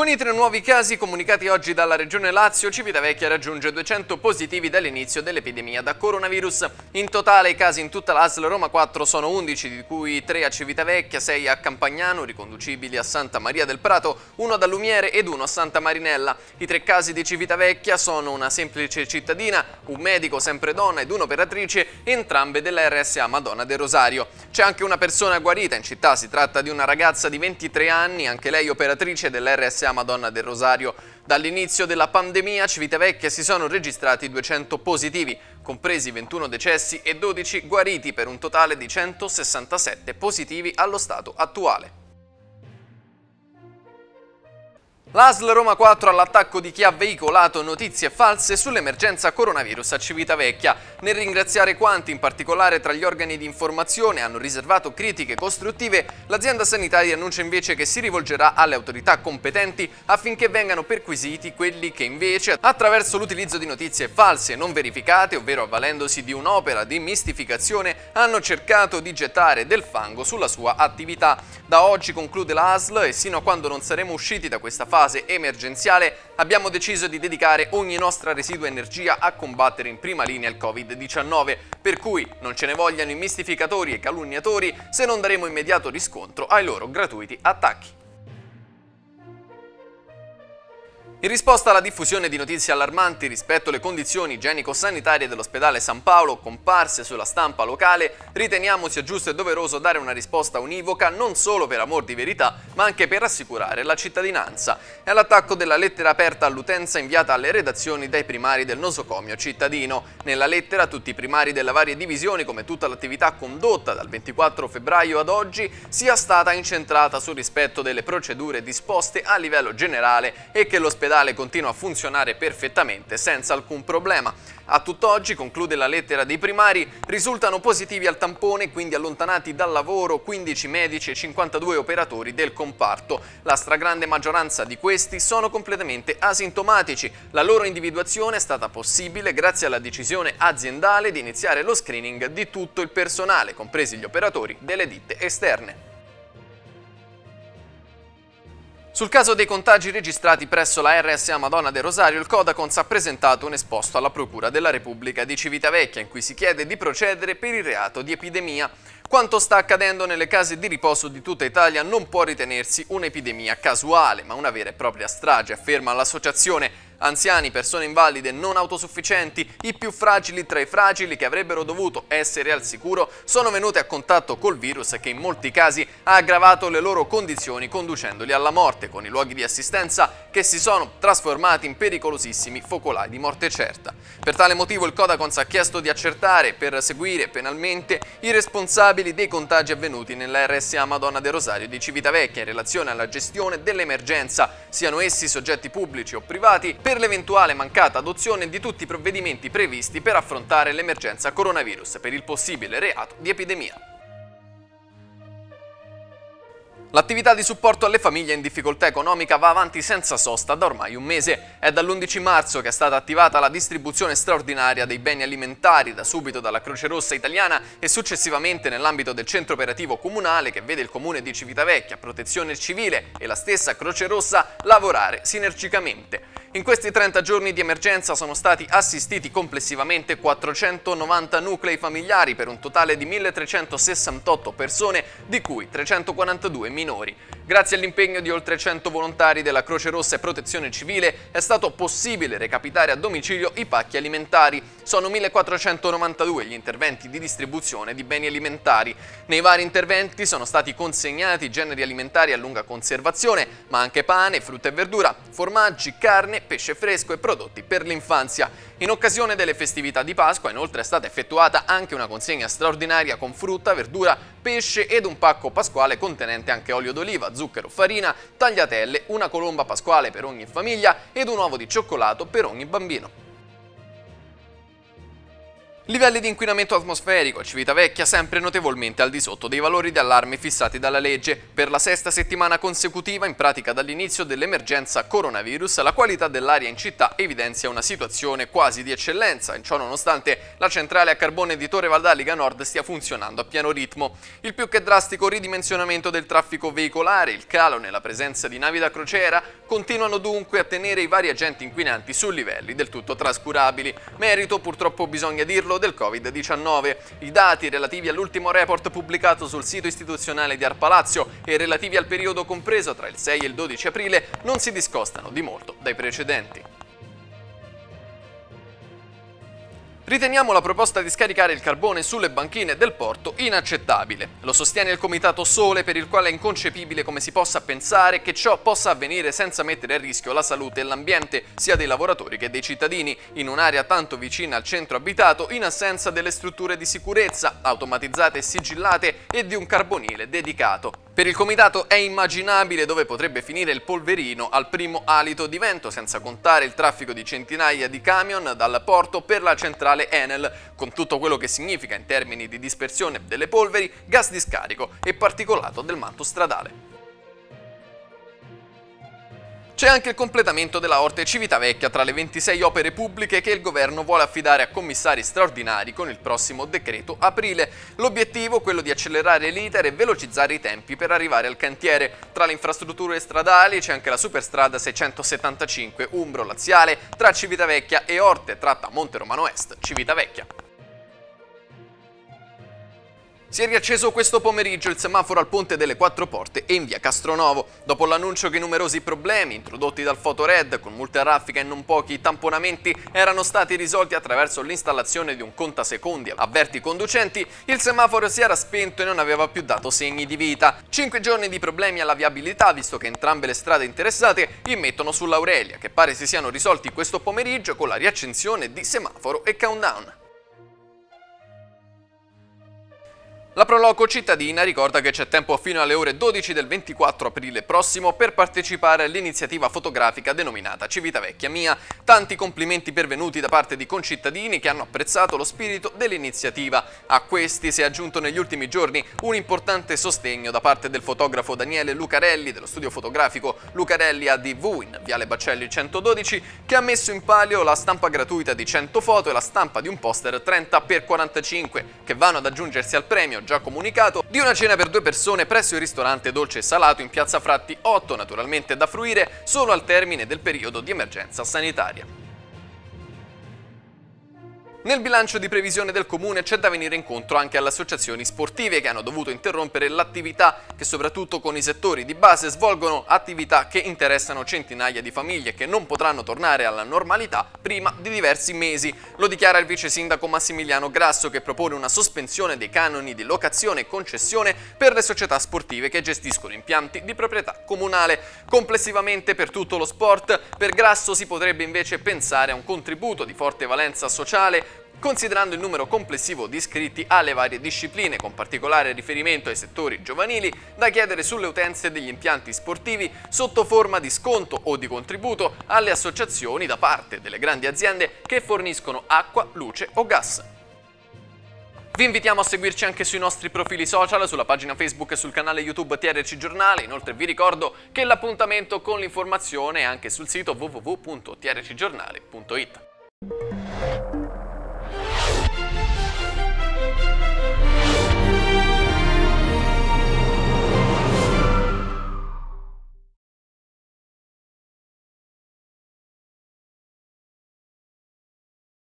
Con i 3 nuovi casi comunicati oggi dalla Regione Lazio, Civitavecchia raggiunge 200 positivi dall'inizio dell'epidemia da coronavirus. In totale i casi in tutta l'ASL Roma 4 sono 11, di cui 3 a Civitavecchia, 6 a Campagnano, riconducibili a Santa Maria del Prato, 1 a Lumiere ed 1 a Santa Marinella. I 3 casi di Civitavecchia sono una semplice cittadina, un medico sempre donna ed un'operatrice, entrambe della RSA Madonna del Rosario. C'è anche una persona guarita in città, si tratta di una ragazza di 23 anni, anche lei operatrice della RSA Madonna del Rosario. Dall'inizio della pandemia a Civitavecchia si sono registrati 200 positivi, compresi 21 decessi e 12 guariti, per un totale di 167 positivi allo stato attuale. L'ASL Roma 4 all'attacco di chi ha veicolato notizie false sull'emergenza coronavirus a Civitavecchia. Nel ringraziare quanti, in particolare tra gli organi di informazione, hanno riservato critiche costruttive, l'azienda sanitaria annuncia invece che si rivolgerà alle autorità competenti affinché vengano perquisiti quelli che invece, attraverso l'utilizzo di notizie false non verificate, ovvero avvalendosi di un'opera di mistificazione, hanno cercato di gettare del fango sulla sua attività. Da oggi, conclude la ASL, e sino a quando non saremo usciti da questa fase emergenziale, abbiamo deciso di dedicare ogni nostra residua energia a combattere in prima linea il Covid-19, per cui non ce ne vogliano i mistificatori e calunniatori se non daremo immediato riscontro ai loro gratuiti attacchi. In risposta alla diffusione di notizie allarmanti rispetto alle condizioni igienico-sanitarie dell'ospedale San Paolo, comparse sulla stampa locale, riteniamo sia giusto e doveroso dare una risposta univoca, non solo per amor di verità, ma anche per rassicurare la cittadinanza. È all'attacco della lettera aperta all'utenza inviata alle redazioni dai primari del nosocomio cittadino. Nella lettera tutti i primari delle varie divisioni, come tutta l'attività condotta dal 24 febbraio ad oggi, sia stata incentrata sul rispetto delle procedure disposte a livello generale e che l'ospedale continua a funzionare perfettamente senza alcun problema. A tutt'oggi, conclude la lettera dei primari, risultano positivi al tampone, quindi allontanati dal lavoro, 15 medici e 52 operatori del comparto. La stragrande maggioranza di questi sono completamente asintomatici. La loro individuazione è stata possibile grazie alla decisione aziendale di iniziare lo screening di tutto il personale, compresi gli operatori delle ditte esterne. Sul caso dei contagi registrati presso la RSA Madonna del Rosario, il Codacons ha presentato un esposto alla Procura della Repubblica di Civitavecchia in cui si chiede di procedere per il reato di epidemia. Quanto sta accadendo nelle case di riposo di tutta Italia non può ritenersi un'epidemia casuale, ma una vera e propria strage, afferma l'associazione. Anziani, persone invalide, non autosufficienti, i più fragili tra i fragili che avrebbero dovuto essere al sicuro, sono venuti a contatto col virus che in molti casi ha aggravato le loro condizioni conducendoli alla morte, con i luoghi di assistenza che si sono trasformati in pericolosissimi focolai di morte certa. Per tale motivo il Codacons ha chiesto di accertare e perseguire penalmente i responsabili dei contagi avvenuti nella RSA Madonna del Rosario di Civitavecchia in relazione alla gestione dell'emergenza, siano essi soggetti pubblici o privati, per l'eventuale mancata adozione di tutti i provvedimenti previsti per affrontare l'emergenza coronavirus per il possibile reato di epidemia. L'attività di supporto alle famiglie in difficoltà economica va avanti senza sosta da ormai un mese. È dall'11 marzo che è stata attivata la distribuzione straordinaria dei beni alimentari, da subito dalla Croce Rossa Italiana e successivamente nell'ambito del centro operativo comunale che vede il comune di Civitavecchia, Protezione Civile e la stessa Croce Rossa lavorare sinergicamente. In questi 30 giorni di emergenza sono stati assistiti complessivamente 490 nuclei familiari per un totale di 1.368 persone, di cui 342 minori. Grazie all'impegno di oltre 100 volontari della Croce Rossa e Protezione Civile è stato possibile recapitare a domicilio i pacchi alimentari. Sono 1.492 gli interventi di distribuzione di beni alimentari. Nei vari interventi sono stati consegnati generi alimentari a lunga conservazione, ma anche pane, frutta e verdura, formaggi, carne, pesce fresco e prodotti per l'infanzia. In occasione delle festività di Pasqua, inoltre, è stata effettuata anche una consegna straordinaria con frutta, verdura, pesce ed un pacco pasquale contenente anche olio d'oliva, zucchero, farina, tagliatelle, una colomba pasquale per ogni famiglia ed un uovo di cioccolato per ogni bambino. Livelli di inquinamento atmosferico a Civitavecchia sempre notevolmente al di sotto dei valori di allarme fissati dalla legge. Per la sesta settimana consecutiva, in pratica dall'inizio dell'emergenza coronavirus, la qualità dell'aria in città evidenzia una situazione quasi di eccellenza, in ciò nonostante la centrale a carbone di Torre Valdaliga Nord stia funzionando a pieno ritmo. Il più che drastico ridimensionamento del traffico veicolare, il calo nella presenza di navi da crociera, continuano dunque a tenere i vari agenti inquinanti su livelli del tutto trascurabili. Merito, purtroppo bisogna dirlo, del Covid-19. I dati relativi all'ultimo report pubblicato sul sito istituzionale di Arpa Lazio e relativi al periodo compreso tra il 6 e il 12 aprile non si discostano di molto dai precedenti. Riteniamo la proposta di scaricare il carbone sulle banchine del porto inaccettabile. Lo sostiene il Comitato Sole, per il quale è inconcepibile come si possa pensare che ciò possa avvenire senza mettere a rischio la salute e l'ambiente sia dei lavoratori che dei cittadini, in un'area tanto vicina al centro abitato, in assenza delle strutture di sicurezza, automatizzate e sigillate, e di un carbonile dedicato. Per il Comitato è immaginabile dove potrebbe finire il polverino al primo alito di vento, senza contare il traffico di centinaia di camion dal porto per la centrale Enel, con tutto quello che significa in termini di dispersione delle polveri, gas di scarico e particolato del manto stradale. C'è anche il completamento della Orte Civitavecchia tra le 26 opere pubbliche che il governo vuole affidare a commissari straordinari con il prossimo decreto aprile. L'obiettivo è quello di accelerare l'iter e velocizzare i tempi per arrivare al cantiere. Tra le infrastrutture stradali c'è anche la superstrada 675 umbro-laziale tra Civitavecchia e Orte, tratta Monte Romano Est, Civitavecchia. Si è riacceso questo pomeriggio il semaforo al Ponte delle Quattro Porte e in via Castronovo, dopo l'annuncio che numerosi problemi introdotti dal Fotored, con multe a raffica e non pochi tamponamenti, erano stati risolti attraverso l'installazione di un contasecondi. Avverti i conducenti, il semaforo si era spento e non aveva più dato segni di vita. 5 giorni di problemi alla viabilità, visto che entrambe le strade interessate immettono sull'Aurelia, che pare si siano risolti questo pomeriggio con la riaccensione di semaforo e countdown. La Proloco cittadina ricorda che c'è tempo fino alle ore 12 del 24 aprile prossimo per partecipare all'iniziativa fotografica denominata Civitavecchia Mia. Tanti complimenti pervenuti da parte di concittadini che hanno apprezzato lo spirito dell'iniziativa. A questi si è aggiunto negli ultimi giorni un importante sostegno da parte del fotografo Daniele Lucarelli dello studio fotografico Lucarelli ADV in Viale Baccelli 112, che ha messo in palio la stampa gratuita di 100 foto e la stampa di un poster 30x45 che vanno ad aggiungersi al premio già comunicato di una cena per 2 persone presso il ristorante Dolce e Salato in Piazza Fratti 8, naturalmente da fruire solo al termine del periodo di emergenza sanitaria. Nel bilancio di previsione del Comune c'è da venire incontro anche alle associazioni sportive che hanno dovuto interrompere l'attività, che soprattutto con i settori di base svolgono attività che interessano centinaia di famiglie che non potranno tornare alla normalità prima di diversi mesi. Lo dichiara il vice sindaco Massimiliano Grasso, che propone una sospensione dei canoni di locazione e concessione per le società sportive che gestiscono impianti di proprietà comunale. Complessivamente per tutto lo sport, per Grasso si potrebbe invece pensare a un contributo di forte valenza sociale, considerando il numero complessivo di iscritti alle varie discipline, con particolare riferimento ai settori giovanili, da chiedere sulle utenze degli impianti sportivi sotto forma di sconto o di contributo alle associazioni da parte delle grandi aziende che forniscono acqua, luce o gas. Vi invitiamo a seguirci anche sui nostri profili social, sulla pagina Facebook e sul canale YouTube TRC Giornale. Inoltre vi ricordo che l'appuntamento con l'informazione è anche sul sito www.trcgiornale.it.